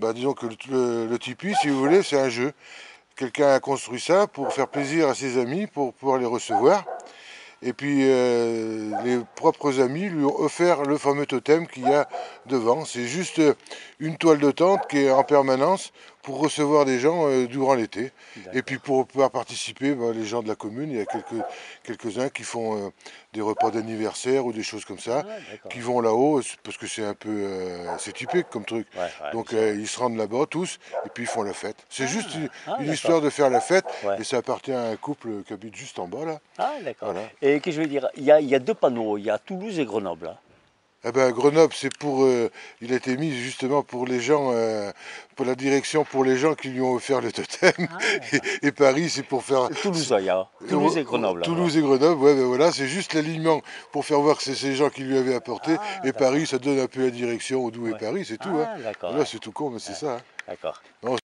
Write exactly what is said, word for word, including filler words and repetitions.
bah, disons que le, le, le tipi, si vous voulez, c'est un jeu. Quelqu'un a construit ça pour faire plaisir à ses amis, pour pouvoir les recevoir. Et puis euh, les propres amis lui ont offert le fameux totem qu'il y a devant. C'est juste une toile de tente qui est en permanence pour recevoir des gens euh, durant l'été. Et puis pour pouvoir participer, ben, les gens de la commune, il y a quelques, quelques-uns qui font euh, des repas d'anniversaire ou des choses comme ça, Ah, qui vont là-haut, parce que c'est un peu, euh, c'est typique comme truc. ouais, ouais, Donc sûr. euh, ils se rendent là-bas tous, et puis ils font la fête. C'est Ah, juste une, ah, une histoire d'accord. de faire la fête, Ouais. et ça appartient à un couple qui habite juste en bas là. Ah, d'accord. Voilà. Et que je veux dire, il y a, il y a deux panneaux, il y a Toulouse et Grenoble, hein. Eh ben, Grenoble, c'est pour, euh, il a été mis justement pour les gens, euh, pour la direction, pour les gens qui lui ont offert le totem. Ah, Et, d'accord. et Paris, c'est pour faire Toulouse, c'est- il y a euh, Toulouse et Grenoble, là, voilà. Toulouse et Grenoble. Ouais, ben voilà, c'est juste l'alignement pour faire voir que c'est ces gens qui lui avaient apporté. Ah, Et Paris, d'accord. ça donne un peu la direction d'où est Ouais. Paris, c'est tout. Hein. Ah, d'accord, Voilà, ouais. c'est tout con, mais c'est Ouais, ça. Hein. d'accord. Non,